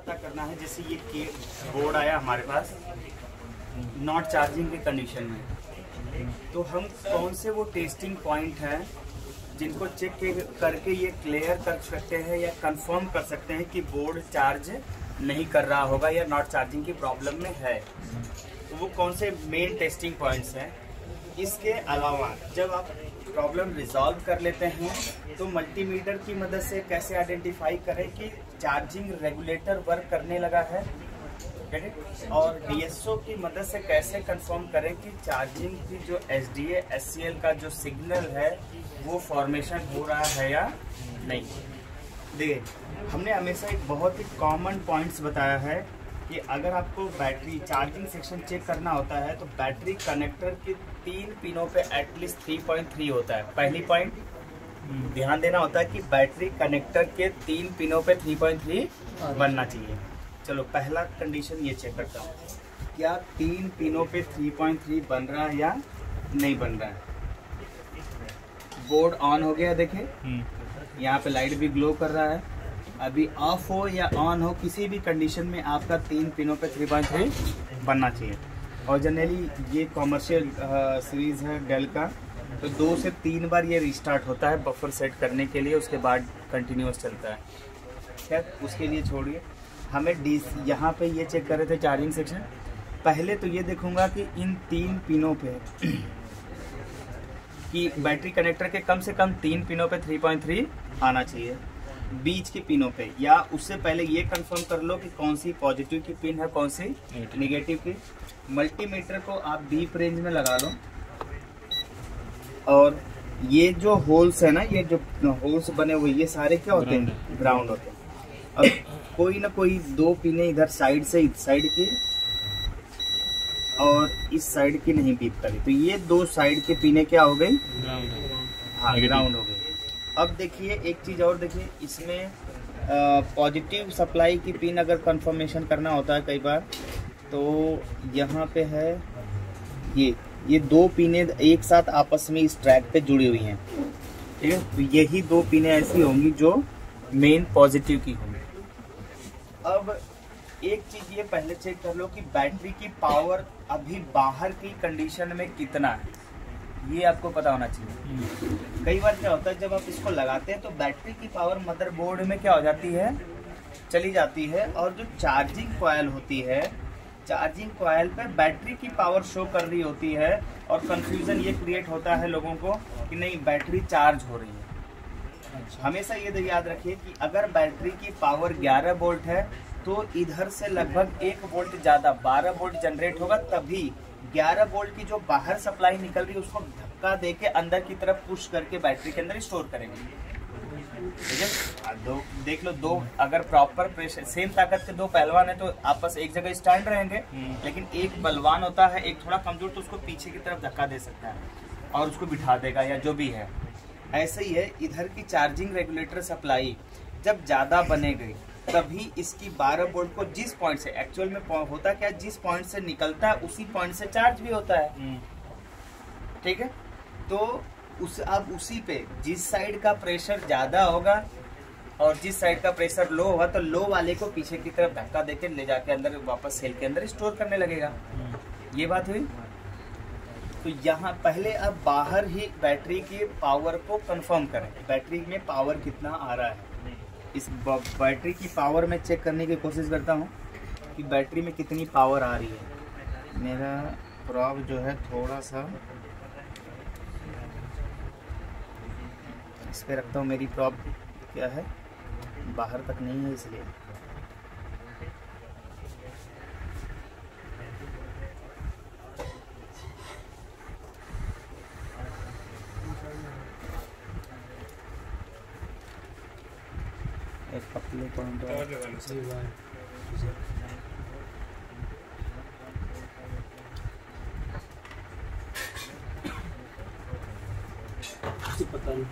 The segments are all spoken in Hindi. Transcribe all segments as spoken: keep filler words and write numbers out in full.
पता करना है, जैसे ये के बोर्ड आया हमारे पास नॉट चार्जिंग की कंडीशन में, तो हम कौन से वो टेस्टिंग पॉइंट हैं जिनको चेक करके ये क्लियर कर सकते हैं या कंफर्म कर सकते हैं कि बोर्ड चार्ज नहीं कर रहा होगा या नॉट चार्जिंग की प्रॉब्लम में है। तो वो कौन से मेन टेस्टिंग पॉइंट्स हैं। इसके अलावा जब आप प्रॉब्लम रिजॉल्व कर लेते हैं तो मल्टीमीटर की मदद से कैसे आइडेंटिफाई करें कि चार्जिंग रेगुलेटर वर्क करने लगा है, और डी एस ओ की मदद से कैसे कंफर्म करें कि चार्जिंग की जो S D A S C L का जो सिग्नल है वो फॉर्मेशन हो रहा है या नहीं। देखिए, हमने हमेशा एक बहुत ही कॉमन पॉइंट्स बताया है कि अगर आपको बैटरी चार्जिंग सेक्शन चेक करना होता है तो बैटरी कनेक्टर के तीन पिनों पे एटलीस्ट थ्री पॉइंट थ्री होता है। पहली पॉइंट ध्यान देना होता है कि बैटरी कनेक्टर के तीन पिनों पे थ्री पॉइंट थ्री बनना चाहिए। चलो पहला कंडीशन ये चेक करता हूँ, क्या तीन पिनों पे थ्री पॉइंट थ्री बन रहा है या नहीं बन रहा है। बोर्ड ऑन हो गया, देखें यहाँ पे लाइट भी ग्लो कर रहा है। अभी ऑफ हो या ऑन हो, किसी भी कंडीशन में आपका तीन पिनों पे थ्री पॉइंट थ्री बनना चाहिए। और जनरली ये कॉमर्शियल सीरीज है डेल का, तो दो से तीन बार ये रिस्टार्ट होता है बफर सेट करने के लिए, उसके बाद कंटिन्यूस चलता है। खैर उसके लिए छोड़िए, हमें डी यहाँ पे ये चेक कर रहे थे चार्जिंग सेक्शन। पहले तो ये देखूंगा कि इन तीन पिनों पे कि बैटरी कनेक्टर के कम से कम तीन पिनों पे थ्री पॉइंट थ्री आना चाहिए। बीच के पिनों पे, या उससे पहले ये कंफर्म कर लो कि कौन सी पॉजिटिव की पिन है, कौन सी नेगेटिव की। मल्टीमीटर को आप डीप रेंज में लगा लो, और ये जो होल्स है ना, ये जो होल्स बने हुए ये सारे क्या होते हैं, ग्राउंड होते हैं। अब कोई ना कोई दो पिने इधर साइड से इस साइड की और इस साइड की नहीं बीप करी, तो ये दो साइड के पिने क्या हो गई, हाँ ग्राउंड हो गई। अब देखिए एक चीज और देखिए, इसमें पॉजिटिव सप्लाई की पिन अगर कंफर्मेशन करना होता है कई बार, तो यहाँ पे है ये ये दो पिने एक साथ आपस में इस ट्रैक पे जुड़ी हुई हैं, ठीक है। तो यही दो पिने ऐसी होंगी जो मेन पॉजिटिव की होंगी। अब एक चीज ये पहले चेक कर लो कि बैटरी की पावर अभी बाहर की कंडीशन में कितना है, ये आपको पता होना चाहिए। कई बार क्या होता है, जब आप इसको लगाते हैं तो बैटरी की पावर मदरबोर्ड में क्या हो जाती है, चली जाती है, और जो चार्जिंग कॉइल होती है, चार्जिंग कॉइल पे बैटरी की पावर शो कर रही होती है, और कंफ्यूजन ये क्रिएट होता है लोगों को कि नहीं बैटरी चार्ज हो रही है। हमेशा ये याद रखिए कि अगर बैटरी की पावर ग्यारह वोल्ट है तो इधर से लगभग एक वोल्ट ज्यादा बारह वोल्ट जनरेट होगा, तभी ग्यारह वोल्ट की जो बाहर सप्लाई निकल रही है उसको धक्का देके अंदर की तरफ पुश करके बैटरी के अंदर स्टोर करेंगे, ठीक है। दो देख लो, दो अगर प्रॉपर प्रेशर, सेम ताकत के दो पहलवान है तो आपस एक जगह स्टैंड रहेंगे, लेकिन एक बलवान होता है, एक थोड़ा कमजोर, तो उसको पीछे की तरफ धक्का दे सकता है और उसको बिठा देगा या जो भी है। ऐसे ही है इधर की चार्जिंग रेगुलेटर सप्लाई जब ज्यादा बनेगी तभी इसकी बारह वोल्ट को जिस पॉइंट से, एक्चुअल में होता क्या, जिस पॉइंट से निकलता है उसी पॉइंट से चार्ज भी होता है, ठीक है। तो उस अब उसी पे जिस साइड का प्रेशर ज्यादा होगा और जिस साइड का प्रेशर लो होगा, तो लो वाले को पीछे की तरफ धक्का देके ले जाके अंदर वापस सेल के अंदर स्टोर करने लगेगा। ये बात हुई। तो यहाँ पहले अब बाहर ही बैटरी की पावर को कंफर्म करें, बैटरी में पावर कितना आ रहा है। इस बैटरी की पावर में चेक करने की कोशिश करता हूँ कि बैटरी में कितनी पावर आ रही है। मेरा प्रॉब जो है थोड़ा सा इस पे रखता हूँ, मेरी प्रॉब क्या है बाहर तक नहीं है इसलिए। एक पतले पॉइंट पता नहीं।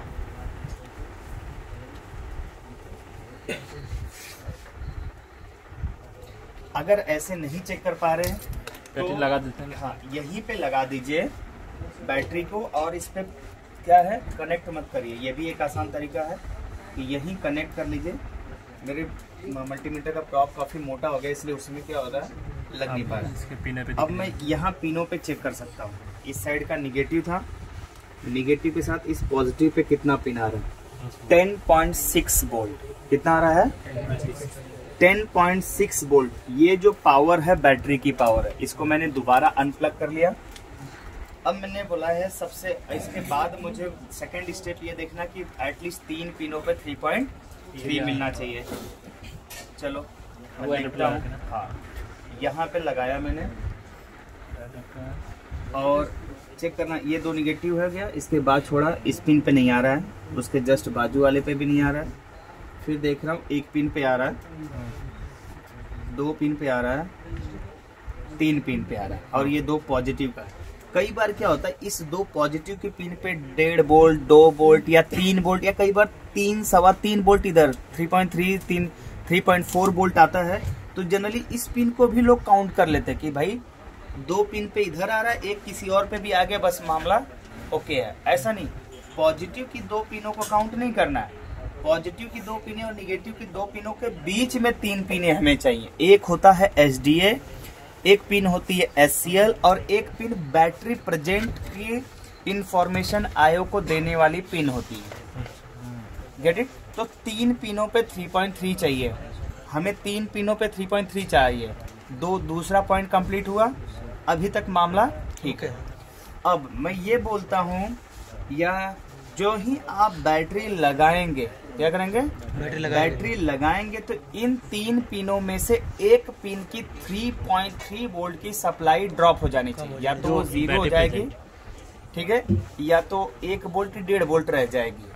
अगर ऐसे नहीं चेक कर पा रहे हैं तो लगा देते हैं, हाँ यहीं पे लगा दीजिए बैटरी को, और इस पे क्या है कनेक्ट मत करिए। ये भी एक आसान तरीका है कि यहीं कनेक्ट कर लीजिए, मेरे मल्टीमीटर का प्रॉप काफी मोटा हो गया, इसलिए उसमें क्या हो रहा है, लग नहीं पा रहा। इसके पिने पे अब मैं यहाँ पिनों पे चेक कर सकता हूँ। इस साइड का निगेटिव था, निगेटिव के साथ इस पॉजिटिव पे कितना पिन आ रहा है, टेन पॉइंट सिक्स वोल्ट। कितना आ रहा है, टेन पॉइंट सिक्स वोल्ट। ये जो पावर है बैटरी की पावर है। इसको मैंने दोबारा अनप्लग कर लिया। अब मैंने बोला है सबसे, इसके बाद मुझे सेकंड स्टेप ये देखना कि एटलीस्ट तीन पिनों पे थ्री पॉइंट थ्री मिलना चाहिए। चलो मैं देखता हूँ। हाँ, यहाँ पे लगाया मैंने और चेक करना, ये दो निगेटिव हो गया। इसके बाद छोड़ा, इस पिन पे नहीं आ रहा है, उसके जस्ट बाजू वाले पे भी नहीं आ रहा है। फिर देख रहा हूँ एक पिन पे आ रहा है, दो पिन पे आ रहा है, तीन पिन पे आ रहा है, और ये दो पॉजिटिव का है। कई बार क्या होता है, इस दो पॉजिटिव की पिन पे डेढ़ वोल्ट, दो वोल्ट या तीन वोल्ट या कई बार तीन सवा तीन वोल्ट, इधर थ्री पॉइंट थ्री, तीन थ्री पॉइंट फोर वोल्ट आता है। तो जनरली इस पिन को भी लोग काउंट कर लेते हैं कि भाई दो पिन पे इधर आ रहा है, एक किसी और पे भी आ गया, बस मामला ओके है। ऐसा नहीं, पॉजिटिव की दो पिनों को काउंट नहीं करना है। पॉजिटिव की दो पिने और निगेटिव की दो पिनों के बीच में तीन पिने हमें चाहिए। एक होता है एच डी ए, एक पिन होती है एस सी एल, और एक पिन बैटरी प्रेजेंट की इंफॉर्मेशन आयो को देने वाली पिन होती है। Get it? तो तीन पिनों पे थ्री पॉइंट थ्री चाहिए हमें, तीन पिनों पे थ्री पॉइंट थ्री चाहिए। दो दूसरा पॉइंट कंप्लीट हुआ, अभी तक मामला ठीक है। अब मैं ये बोलता हूँ, या जो ही आप बैटरी लगाएंगे, क्या करेंगे, बैटरी लगाएंगे, बैटरी लगाएंगे तो इन तीन पिनों में से एक पिन की थ्री पॉइंट थ्री वोल्ट की सप्लाई ड्रॉप हो जानी चाहिए। या तो वो जीरो हो जाएगी, ठीक है, या तो एक वोल्ट डेढ़ वोल्ट रह जाएगी।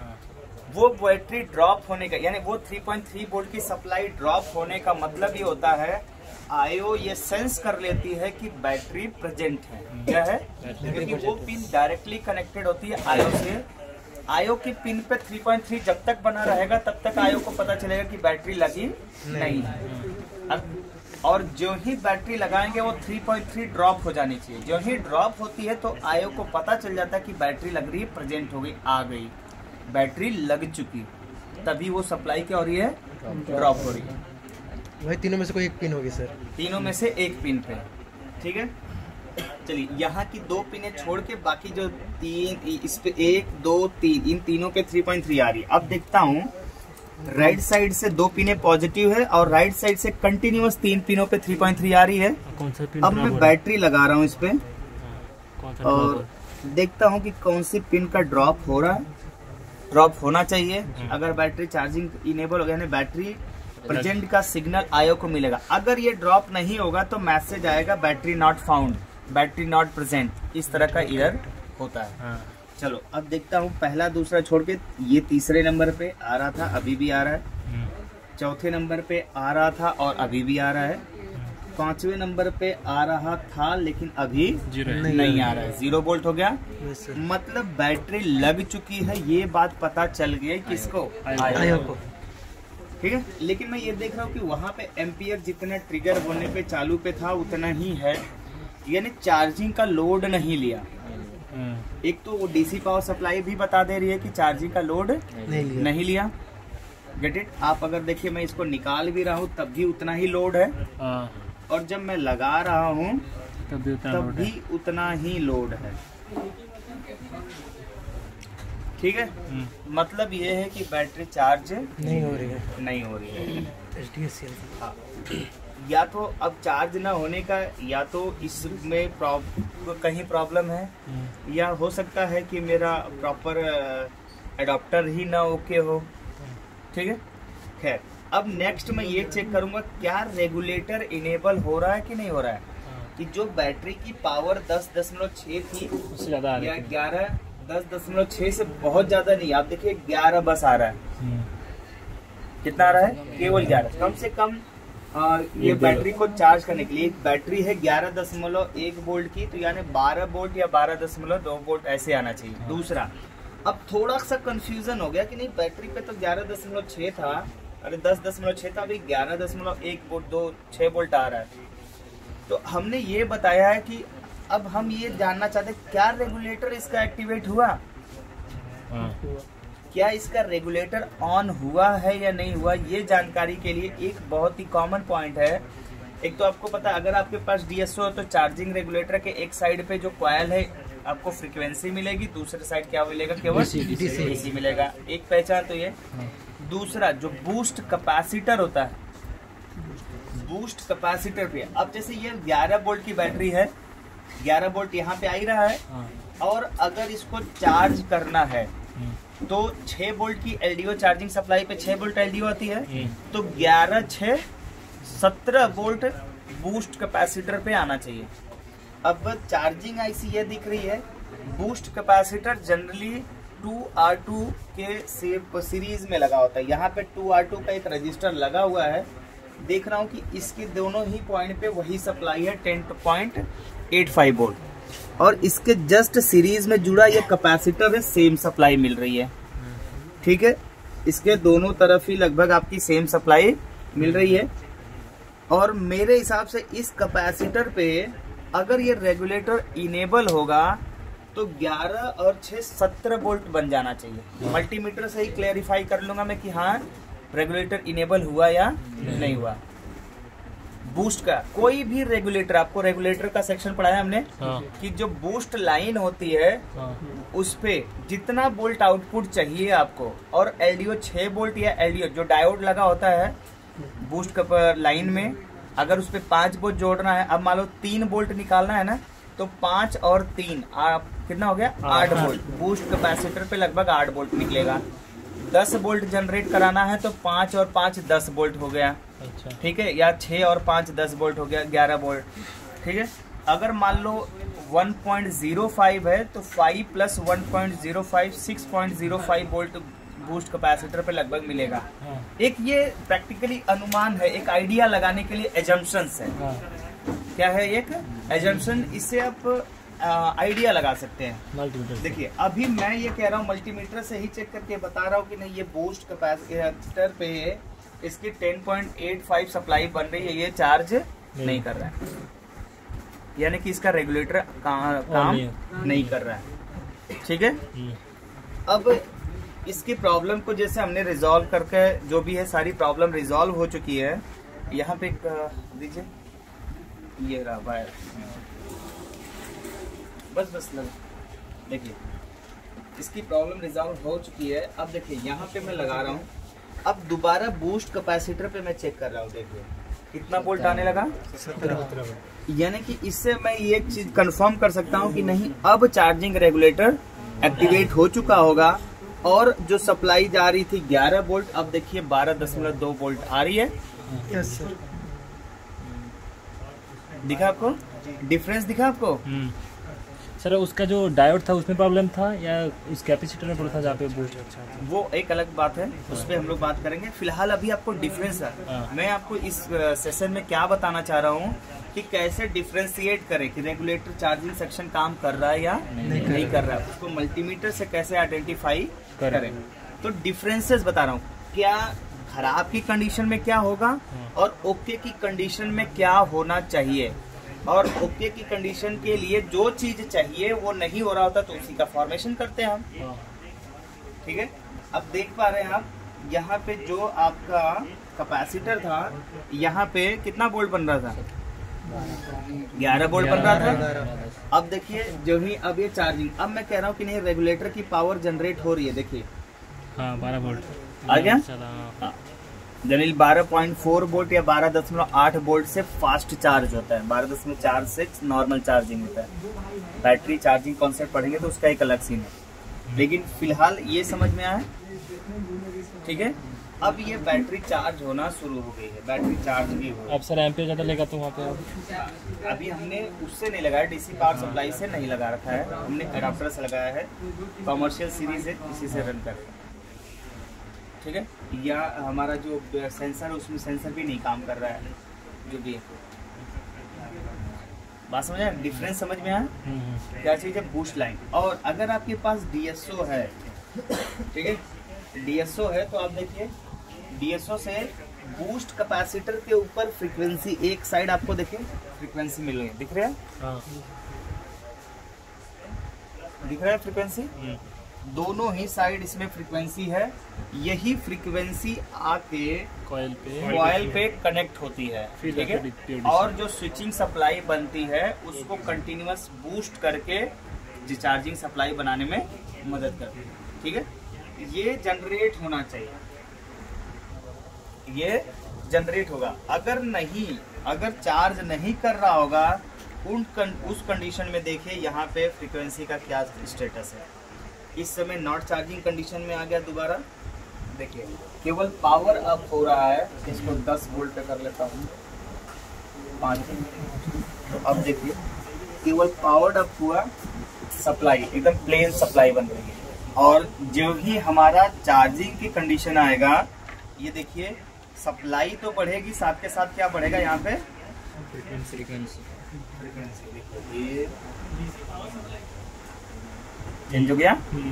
वो बैटरी ड्रॉप होने का, यानी वो थ्री पॉइंट थ्री वोल्ट की सप्लाई ड्रॉप होने का मतलब ये होता है, आयो ये सेंस कर लेती है कि बैटरी प्रेजेंट है। क्या है? क्योंकि वो पिन डायरेक्टली कनेक्टेड होती है आयो से। आयो की पिन पे थ्री पॉइंट थ्री जब तक बना रहेगा तब तक आयो को पता चलेगा कि बैटरी लगी नहीं है। अब और जो ही बैटरी लगाएंगे वो थ्री पॉइंट थ्री ड्रॉप हो जानी चाहिए। जो ही ड्रॉप होती है तो आयो को पता चल जाता है कि बैटरी लग रही है, प्रेजेंट हो गई, आ गई, बैटरी लग चुकी, तभी वो सप्लाई क्या हो रही है, ड्रॉप हो रही है। वही तीनों में से कोई एक पिन होगी सर? तीनों में से एक पिन पे, ठीक है। चलिए, यहाँ की दो पिनें छोड़ के बाकी जो तीन, इस पे एक दो तीन, इन तीनों पे थ्री पॉइंट थ्री आ रही है। अब देखता हूँ, राइट साइड से दो पिनें पॉजिटिव है और राइट साइड से कंटिन्यूअस तीन पिनों पे थ्री पॉइंट थ्री आ रही है। कौन सा पिन? अब मैं बैटरी लगा रहा हूँ इस पे और देखता हूँ कि कौन सी पिन का ड्रॉप हो रहा है। ड्रॉप होना चाहिए। अगर बैटरी चार्जिंग इनेबल हो गया, बैटरी प्रेजेंट का सिग्नल आयो को मिलेगा। अगर ये ड्रॉप नहीं होगा तो मैसेज आएगा battery not found, battery not present, इस तरह का एरर होता है। हाँ। चलो अब देखता हूँ, पहला दूसरा छोड़ के ये तीसरे नंबर पे आ रहा था, अभी भी आ रहा है। चौथे नंबर पे आ रहा था और अभी भी आ रहा है। पांचवें नंबर पे आ रहा था लेकिन अभी नहीं, नहीं आ रहा है, जीरो वोल्ट हो गया। मतलब बैटरी लग चुकी है, ये बात पता चल गई किसको, आयो को, ठीक है। लेकिन मैं ये देख रहा हूँ कि वहाँ पे एम्पियर जितना ट्रिगर होने पे चालू पे था उतना ही है, यानी चार्जिंग का लोड नहीं लिया। एक तो वो डीसी पावर सप्लाई भी बता दे रही है कि चार्जिंग का लोड नहीं लिया, नहीं लिया। Get it? आप अगर देखिए, मैं इसको निकाल भी रहा हूँ तब भी उतना ही लोड है, और जब मैं लगा रहा हूँ तब भी उतना, तब भी उतना ही लोड है, ठीक है। मतलब ये है कि बैटरी चार्ज नहीं हो रही है, नहीं हो रही है। H D S C L. हाँ, या तो अब चार्ज ना होने का, या तो इसमें प्रॉब, कहीं प्रॉब्लम है, या हो सकता है कि मेरा प्रॉपर एडाप्टर ही ना ओके हो, ठीक है। खैर, अब नेक्स्ट मैं ये चेक करूंगा क्या रेगुलेटर इनेबल हो रहा है कि नहीं हो रहा है, कि जो बैटरी की पावर दस दशमलव छः थी उससे ज्यादा या ग्यारह, दस दशमलव छः से बहुत ज्यादा नहीं, आप देखिए ग्यारह बस आ रहा है। कितना आ रहा है? केवल ग्यारह। कम से कम आ, ये बैटरी को चार्ज करने के लिए, एक बैटरी है ग्यारह दशमलव एक वोल्ट की, तो यानी बारह वोल्ट या बारह दशमलव दो वोल्ट ऐसे आना चाहिए। दूसरा, अब थोड़ा सा कंफ्यूजन हो गया कि नहीं, बैटरी पे तो ग्यारह दशमलव छः था, अरे दस दशमलव छः था, अभी ग्यारह दशमलव एक वोल्ट, दो छः वोल्ट आ रहा है। तो हमने ये बताया है कि अब हम ये जानना चाहते हैं क्या रेगुलेटर इसका एक्टिवेट हुआ, क्या इसका रेगुलेटर ऑन हुआ है या नहीं हुआ, ये जानकारी के लिए एक बहुत ही कॉमन पॉइंट है। एक तो आपको पता, अगर आपके पास डीएसओ है तो चार्जिंग रेगुलेटर के एक साइड पे जो कॉइल है आपको फ्रीक्वेंसी मिलेगी, दूसरे साइड क्या मिलेगा, केवल डीसी मिलेगा। एक पहचान तो ये। दूसरा जो बूस्ट कैपेसिटर होता है, बूस्ट कैपेसिटर पे अब जैसे ये ग्यारह वोल्ट की बैटरी है, ग्यारह वोल्ट यहाँ पे आ ही रहा है, और अगर इसको चार्ज करना है तो छह वोल्ट की एलडीओ चार्जिंग सप्लाई पे छह वोल्ट एलडीओ आती है, तो ग्यारह छह सत्रह वोल्ट बूस्ट कैपेसिटर पे आना चाहिए। अब चार्जिंग आईसी ये दिख रही है, boost capacitor generally two R two के सीरीज में लगा होता है। यहाँ पे टू आर टू का एक रजिस्टर लगा हुआ है, देख रहा हूँ कि इसके दोनों ही पॉइंट पे वही सप्लाई है ten point eight five volt, और इसके जस्ट सीरीज में जुड़ा ये कैपेसिटर है, सेम सप्लाई मिल रही है। ठीक है, इसके दोनों तरफ ही लगभग आपकी सेम सप्लाई मिल रही है। और मेरे हिसाब से इस कैपेसिटर पे अगर ये रेगुलेटर इनेबल होगा तो ग्यारह और छह सत्रह वोल्ट बन जाना चाहिए। मल्टीमीटर से ही क्लैरिफाई कर लूंगा मैं कि हाँ रेगुलेटर इनेबल हुआ या नहीं हुआ। बूस्ट का कोई भी रेगुलेटर, आपको रेगुलेटर का सेक्शन पढ़ाया हमने, हाँ। कि जो बूस्ट लाइन होती है, हाँ। उस पे जितना वोल्ट आउटपुट चाहिए आपको, और एलडीओ छह वोल्ट या एलडीओ जो डायोड लगा होता है बूस्ट का लाइन में, अगर उस पे पांच वोल्ट जोड़ना है, अब मान लो तीन वोल्ट निकालना है ना, तो पांच और तीन आप कितना हो गया, आठ वोल्ट। बूस्ट कैपेसिटर पे लगभग आठ वोल्ट निकलेगा। दस वोल्ट जनरेट कराना है तो पांच और पांच दस वोल्ट हो गया। अच्छा। ठीक है, या छह और पांच दस वोल्ट हो गया, ग्यारह वोल्ट। ठीक है, अगर मान लो वन पॉइंट ज़ीरो फाइव है तो five plus one point zero five six point zero five volt boost capacitor पे लगभग मिलेगा। हाँ। एक ये प्रैक्टिकली अनुमान है, एक आइडिया लगाने के लिए एजम्पशंस है। हाँ। क्या है एक एजम्पशन, इससे आप आइडिया लगा सकते हैं। देखिए अभी मैं ये कह रहा हूँ मल्टीमीटर से ही चेक करके बता रहा हूँ कि नहीं ये बूस्ट कैपेसिटर पे इसकी ten point eight five supply बन रही है, ये चार्ज नहीं, नहीं कर रहा है, यानी कि इसका रेगुलेटर का, काम नहीं, नहीं कर रहा है। ठीक है, अब इसकी प्रॉब्लम को जैसे हमने रिजॉल्व करके, जो भी है सारी प्रॉब्लम रिजॉल्व हो चुकी है। यहाँ पे दीजिए, ये रहा वायर, बस बस लगा। देखिए इसकी प्रॉब्लम रिजॉल्व हो चुकी है। अब देखिए यहाँ पे मैं लगा रहा हूँ, अब दोबारा बूस्ट कैपेसिटर पे मैं चेक कर रहा हूँ। देखिए कितना वोल्ट आने लगा, सत्रह। यानी कि इससे मैं ये एक चीज कंफर्म कर सकता हूँ कि नहीं अब चार्जिंग रेगुलेटर एक्टिवेट हो चुका होगा, और जो सप्लाई जा रही थी ग्यारह वोल्ट, अब देखिए बारह दशमलव दो वोल्ट आ रही है। यस सर, दिखा आपको डिफरेंस, दिखा आपको सर? उसका जो डायोड था उसमें प्रॉब्लम था या उस कैपेसिटर में प्रॉब्लम था जहाँ पे बूस्ट? वो एक अलग बात है, उस पर हम लोग बात करेंगे। फिलहाल अभी आपको डिफरेंस है, मैं आपको इस सेशन में क्या बताना चाह रहा हूँ कि कैसे डिफ्रेंशिएट करें कि रेगुलेटर चार्जिंग सेक्शन काम कर रहा है या नहीं, नहीं कर रहा है, उसको मल्टीमीटर से कैसे आइडेंटिफाई करें। तो डिफरेंसेस बता रहा हूँ, क्या खराब की कंडीशन में क्या होगा और ओके की कंडीशन में क्या होना चाहिए, और ओके की कंडीशन के लिए जो चीज चाहिए वो नहीं हो रहा होता तो उसी का फॉर्मेशन करते हैं हम। ठीक है, अब देख पा रहे हैं आप यहाँ पे जो आपका कैपेसिटर था, यहाँ पे कितना वोल्ट बन रहा था, ग्यारह वोल्ट बन रहा था। अब देखिए जो ही अब ये चार्जिंग, अब मैं कह रहा हूँ कि नहीं रेगुलेटर की पावर जनरेट हो रही है। देखिए हाँ बारह वोल्ट आ गया, जनरली बारह पॉइंट फोर वोल्ट या बारह दशमलव आठ वोल्ट से फास्ट चार्ज होता है, बारह दशमलव चार से नॉर्मल चार्जिंग होता है। बैटरी चार्जिंग कॉन्सेप्ट पढ़ेंगे तो उसका एक अलग सीन है, लेकिन फिलहाल ये समझ में आया। ठीक है, अब ये बैटरी चार्ज होना शुरू हो गई है, बैटरी चार्ज भी हो। अब सर एम्पियर ज़्यादा लेगा तो वहाँ पे अभी हमने उससे नहीं लगाया, डीसी पावर सप्लाई से नहीं लगा रखा है, हमने अडाप्टर से लगाया है, कॉमर्शियल सीरीज है, इसी से रन करेगा। ठीक है, या हमारा जो सेंसर है उसमें सेंसर भी नहीं काम कर रहा है, जो भी है। बात समझ आया, डिफरेंस समझ में आया क्या चीज़ है, बूस्ट लाइन। और अगर आपके पास डीएसओ है, ठीक है, डीएसओ है तो आप देखिए डीएसओ से बूस्ट कैपेसिटर के ऊपर फ्रीक्वेंसी, एक साइड आपको देखिए फ्रीक्वेंसी मिल रही है, दिख रहा है, दिख रहा है फ्रीक्वेंसी। दोनों ही साइड इसमें फ्रीक्वेंसी है, यही फ्रीक्वेंसी आके कॉइल पे कॉइल पे कनेक्ट होती है, ठीक है। और जो स्विचिंग सप्लाई बनती है उसको कंटिन्यूअस बूस्ट करके डिस्चार्जिंग सप्लाई बनाने में मदद करती है, ठीक है। ये जनरेट होना चाहिए, ये जनरेट होगा। अगर नहीं, अगर चार्ज नहीं कर रहा होगा उन उस कंडीशन में देखिए यहाँ पे फ्रीक्वेंसी का क्या स्टेटस है। इस समय नॉट चार्जिंग कंडीशन में आ गया दोबारा, देखिए केवल पावर अप हो रहा है। इसको दस वोल्ट पे कर लेता हूँ, पाँच तो अब देखिए केवल पावर अप हुआ, सप्लाई एकदम प्लेन सप्लाई बन रही है। और जो ही हमारा चार्जिंग की कंडीशन आएगा, ये देखिए सप्लाई तो बढ़ेगी, साथ के साथ क्या बढ़ेगा यहाँ पे फ्रीक्वेंसी फ्रीक्वेंसी फ्रीक्वेंसी चेंज हो गया,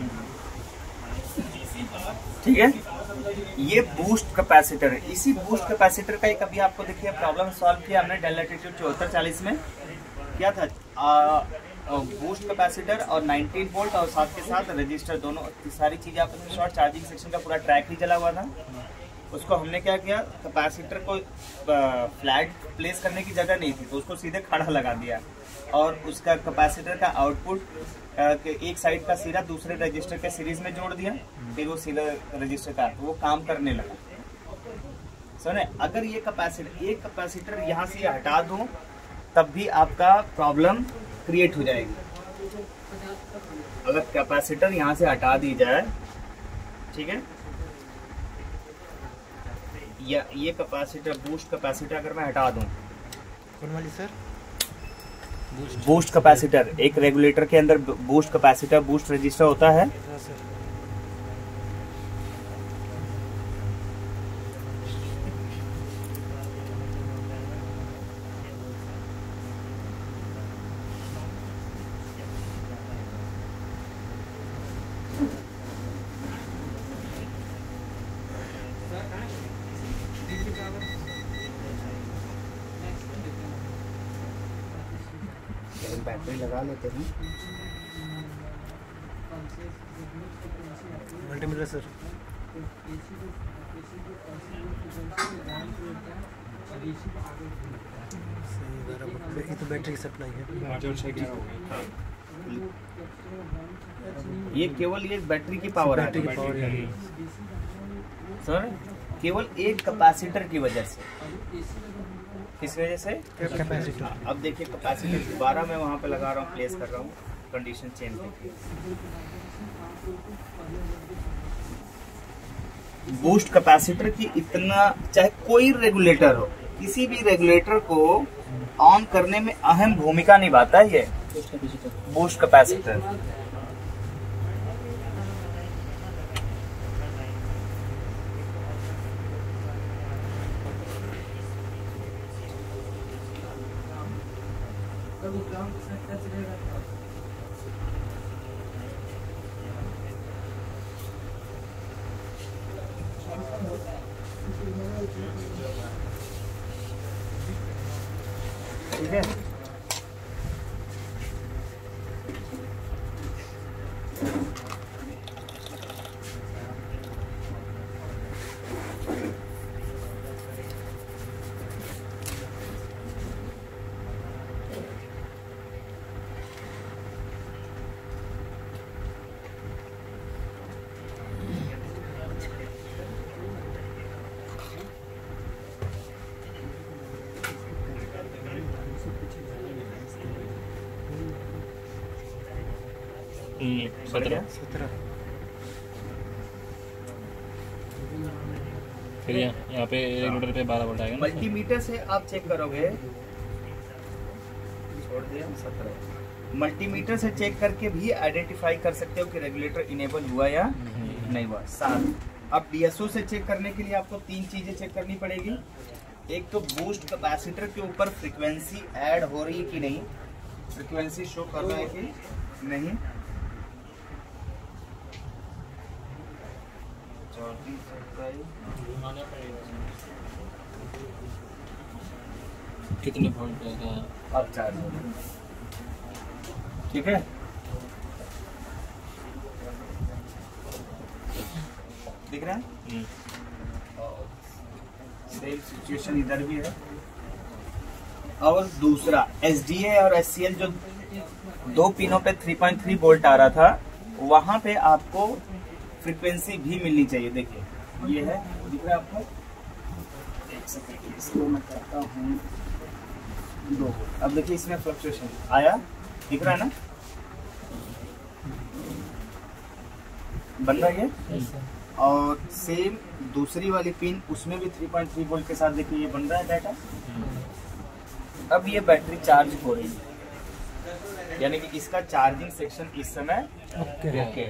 ठीक है। ये बूस्ट कैपेसिटर है। इसी बूस्ट कैपेसिटर का एक अभी आपको देखिए प्रॉब्लम सॉल्व किया हमने डेल लैटिट्यूड चौहत्तर चालीस में। क्या था, बूस्ट कैपेसिटर और नाइनटीन वोल्ट और साथ के साथ रजिस्टर, दोनों सारी चीजें आपस में शॉर्ट, चार्जिंग सेक्शन का पूरा ट्रैक ही जला हुआ था। उसको हमने क्या किया, कैपेसिटर को फ्लैट प्लेस करने की जगह नहीं थी तो उसको सीधे खड़ा लगा दिया और उसका कैपेसिटर का आउटपुट एक साइड का सिरा दूसरे रजिस्टर के सीरीज में जोड़ दिया, फिर वो सिरा रजिस्टर का वो काम करने लगा। सुने, अगर ये कैपेसिटर एक कैपेसिटर यहाँ से हटा दूं तब भी आपका प्रॉब्लम क्रिएट हो जाएगी। अगर कैपेसिटर यहाँ से हटा दी जाए, ठीक है, या ये कैपेसिटर बूस्ट कैपेसिटर अगर मैं हटा दूं, कौन वाली सर? बूस्ट कैपेसिटर, एक रेगुलेटर के अंदर बूस्ट कैपेसिटर बूस्ट रजिस्टर होता है। हाँ सर। बैटरी लगा लेते हैं। Multimeter sir. ये तो बैटरी की सप्लाई है। ये केवल ये बैटरी की पावर है सर, केवल एक कैपेसिटर की वजह से। किस वजह से? कैपेसिटर। अब देखिए कैपेसिटर दोबारा मैं वहां पे लगा रहा हूँ, प्लेस कर रहा हूँ, कंडीशन चेंज देखिए। बूस्ट कैपेसिटर की इतना, चाहे कोई रेगुलेटर हो, किसी भी रेगुलेटर को ऑन करने में अहम भूमिका निभाता है ये बूस्ट कैपेसिटर। ठीक है, सत्रह सत्रह। फिर यहाँ यहाँ पे रेगुलेटर पे बारह वोल्ट आएगा। मल्टीमीटर से आप चेक करोगे, छोड़ दिया सत्रह। मल्टीमीटर से चेक करके भी आइडेंटिफाई कर सकते हो कि रेगुलेटर इनेबल हुआ या नहीं हुआ। सात। अब डीएसओ से चेक करने के लिए आपको तीन चीजें चेक करनी पड़ेगी। एक तो बूस्ट कैपेसिटर के ऊपर फ्रीक्वेंसी ऐड हो रही है कि नहीं, फ्रीक्वेंसी शो कर रहा है कि नहीं। कितने वोल्ट का अब चार्ज हो ठीक है। रहे हैं, सेम सिचुएशन इधर भी है। और दूसरा एस डी ए और एस सी एल जो दो पिनों पे थ्री पॉइंट थ्री वोल्ट आ रहा था, वहां पे आपको फ्रीक्वेंसी भी मिलनी चाहिए। देखिए ये है, दिख रहा है आपको, एक सेकंड इसको मैं करता हूँ दो। अब देखिए इसमें फ्लक्चुएशन आया, दिख रहा है ना, बन रहा है ये। और सेम दूसरी वाली पिन उसमें भी थ्री पॉइंट थ्री वोल्ट के साथ देखिए ये बन रहा है डाटा। अब ये बैटरी चार्ज हो रही है, यानी कि इसका चार्जिंग सेक्शन इस समय ओके ओके।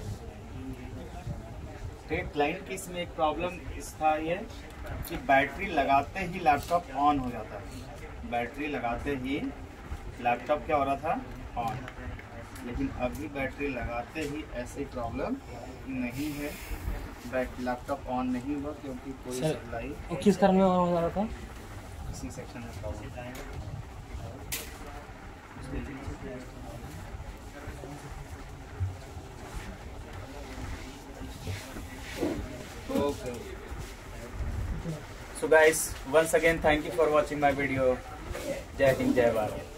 क्लाइंट की इसमें एक प्रॉब्लम इस था ये कि बैटरी लगाते ही लैपटॉप ऑन हो जाता है, बैटरी लगाते ही लैपटॉप क्या हो रहा था, ऑन। लेकिन अभी बैटरी लगाते ही ऐसी प्रॉब्लम नहीं है, लैपटॉप ऑन नहीं हुआ क्योंकि कोई सप्लाई किस कारण में ऑन हो रहा था, इसी सेक्शन में problem. Okay. So guys, once again thank you for watching my video. Jai Hind, Jai Bharat.